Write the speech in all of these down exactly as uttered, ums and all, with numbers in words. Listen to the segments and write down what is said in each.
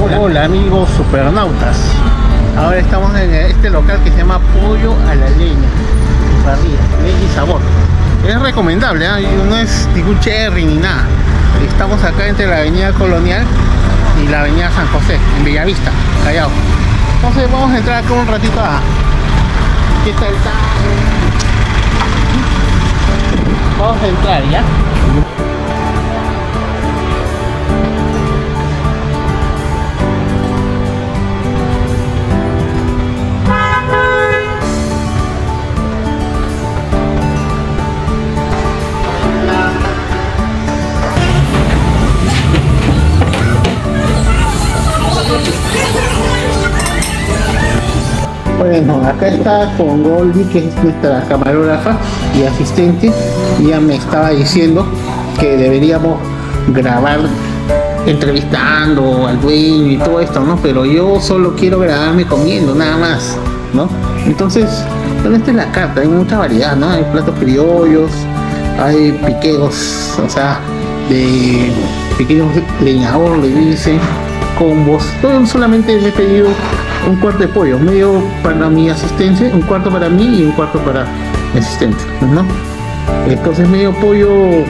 Hola. Hola amigos supernautas. Ahora estamos en este local que se llama Pollo a la Leña y Parrilla, leña y sabor. Es recomendable, ¿eh? No es ningún cherry ni nada. Estamos acá entre la avenida Colonial y la avenida San José, en Bellavista, Callao. Entonces vamos a entrar acá un ratito a... ¿Qué tal está? Vamos a entrar, ¿ya? Bueno, acá está con Goldie, que es nuestra camarógrafa y asistente, y ella me estaba diciendo que deberíamos grabar entrevistando al dueño y todo esto, ¿no? Pero yo solo quiero grabarme comiendo, nada más, ¿no? Entonces, bueno, esta es la carta, hay mucha variedad, ¿no? Hay platos criollos, hay piqueos, o sea, de pequeños leñador, le dicen, combos. Yo solamente me he pedido un cuarto de pollo, medio para mi asistente, un cuarto para mí y un cuarto para mi asistente, ¿no? Entonces medio pollo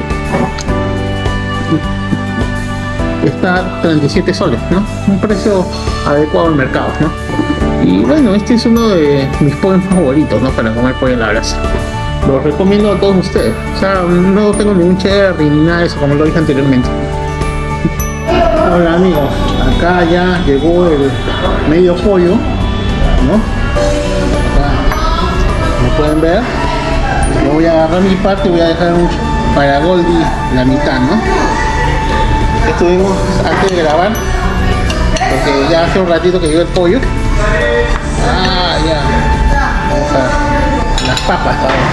está treinta y siete soles, ¿no? Un precio adecuado al mercado, ¿no? Y bueno, este es uno de mis pollos favoritos, ¿no? Para comer pollo a la brasa. Lo recomiendo a todos ustedes. O sea, no tengo ningún cherry ni nada de eso, como lo dije anteriormente. Hola amigos, acá ya llegó el medio pollo, ¿no? Acá, como pueden ver, yo voy a agarrar mi parte y voy a dejar un, para Goldie la mitad, ¿no? Estuvimos antes de grabar, porque ya hace un ratito que llegó el pollo. Ah, ya. Vamos a ver las papas ahora,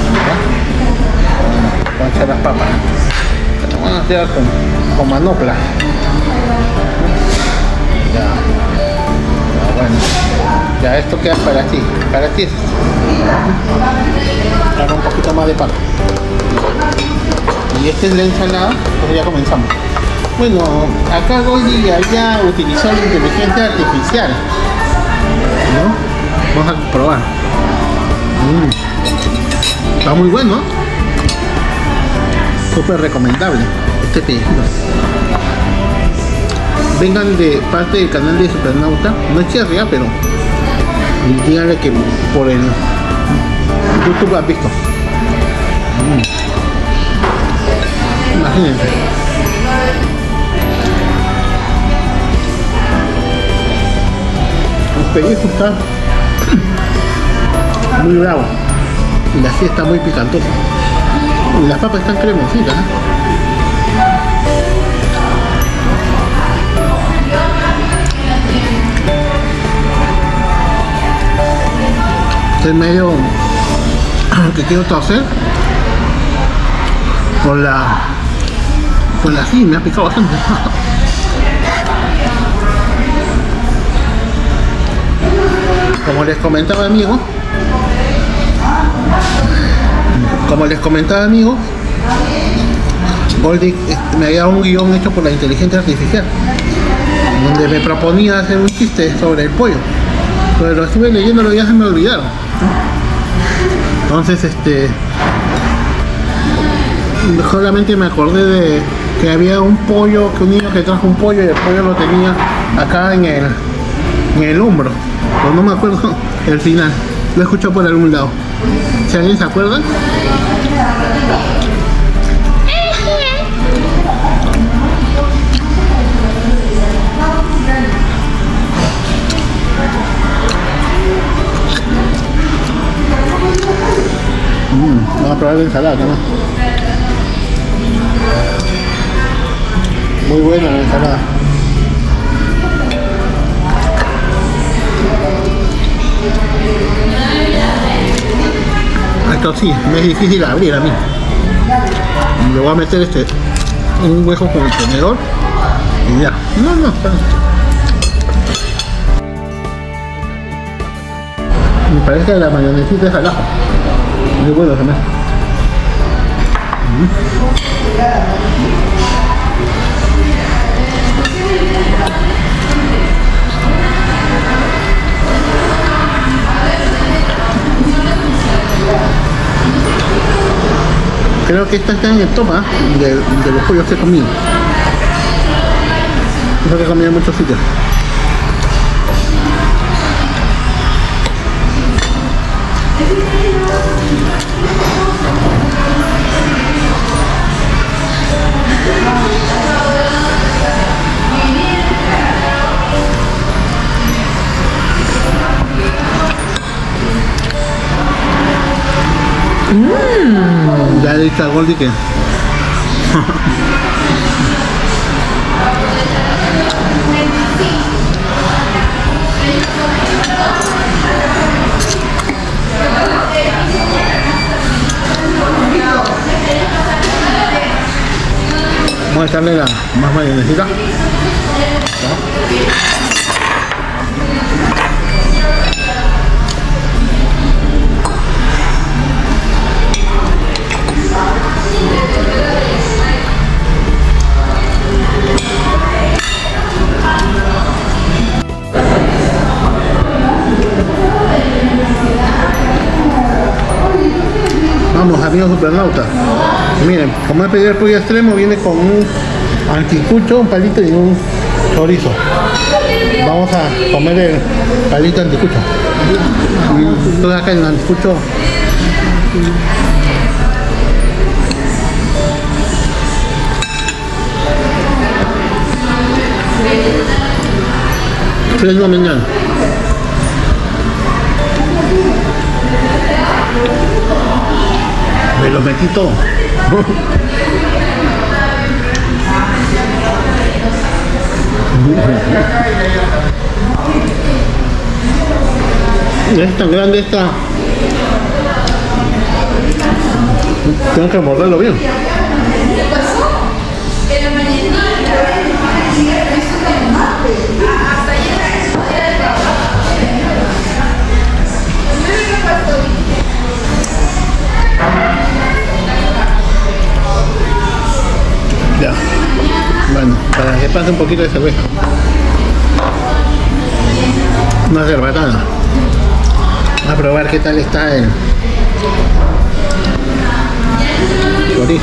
¿ya? Vamos a echar las papas. Vamos a hacer con, con manopla. Ya. Ya, bueno. Ya, esto queda para ti. Para ti es. Ahora un poquito más de papa. Y esta es la ensalada. Entonces ya comenzamos. Bueno, acá Goldie había utilizado la inteligencia artificial, ¿no? Vamos a probar. Mm. Está muy bueno. Súper recomendable este pedido. Vengan de parte del canal de Supernauta, no es cherry, pero díganle que por el YouTube has visto. Mm. Imagínense. El pellizco está muy bravo y la silla está muy picantosa. Y las papas están cremositas, ¿eh? Estoy medio que quiero toser por la por la sí, me ha picado bastante. Como les comentaba, amigos, como les comentaba amigos, Goldie me había dado un guión hecho por la inteligencia artificial donde me proponía hacer un chiste sobre el pollo, pero lo estuve leyendo y ya se me olvidaron. Entonces este solamente me acordé de que había un pollo, que un niño que trajo un pollo y el pollo lo tenía acá en el en el hombro, pero no me acuerdo el final, lo he escuchado por algún lado. Si alguien se acuerda. Mm, vamos a probar la ensalada, ¿no? Muy buena la ensalada. Esto sí, me es difícil abrir a mí. Le voy a meter este en un hueco con el tenedor y ya. No, no, está bien. Me parece que la mayonesita es al ajo. Muy bueno también. Creo que esta está en el top, ¿eh? de, de los pollos que he comido. Creo que he comido en muchos sitios. Mmm, ya he dicho a Goldie que vamos a echarle la más mayonesita. Vamos, amigos supernautas, miren, como he pedido el pollo extremo, viene con un anticucho, un palito y un chorizo. Vamos a comer el palito anticucho. Entonces acá en el anticucho tres de la mañana. Me lo metí todo. Es tan grande esta. Tengo que morderlo bien. Ya. Bueno, para que pase un poquito de cerveza. Una cerbatada. A probar qué tal está el chorizo.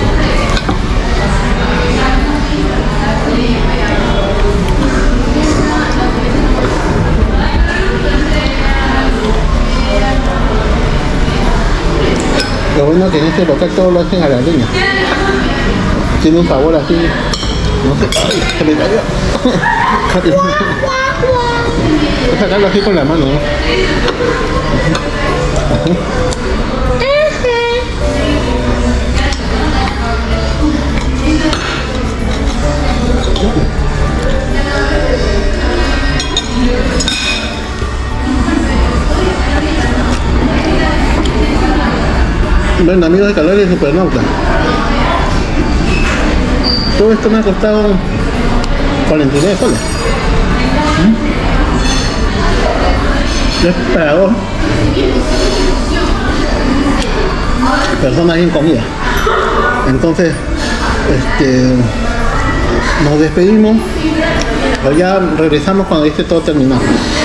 Lo bueno que en este local todo lo hacen a la leña. Tiene un sabor así, no sé, ay, se me cayó. Voy a sacarlo así con la mano, ¿no? Bueno, amigos de Calores Supernauta, todo esto me ha costado cuarenta y nueve soles. ¿Mm? Es para dos personas bien comidas. Entonces, este, nos despedimos, pero ya regresamos cuando esté todo terminado.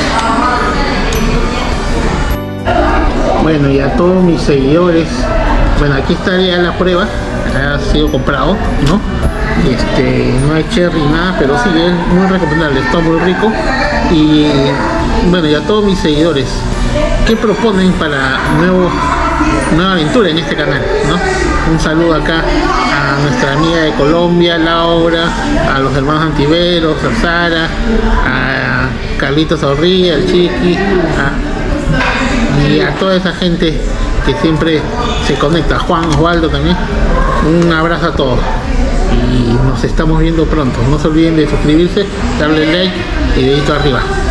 Bueno, y a todos mis seguidores, bueno, aquí está ya la prueba, ha sido comprado, ¿no? Este, no hay cherry, nada, pero sí es muy recomendable, está muy rico. Y bueno, y a todos mis seguidores, ¿qué proponen para nuevo, nueva aventura en este canal, ¿no? Un saludo acá a nuestra amiga de Colombia, Laura, a los hermanos Antiveros, a Sara, a Carlitos Zorrilla, al Chiqui, a, y a toda esa gente que siempre se conecta, Juan, Osvaldo también. Un abrazo a todos y nos estamos viendo pronto. No se olviden de suscribirse, darle like y dedito arriba.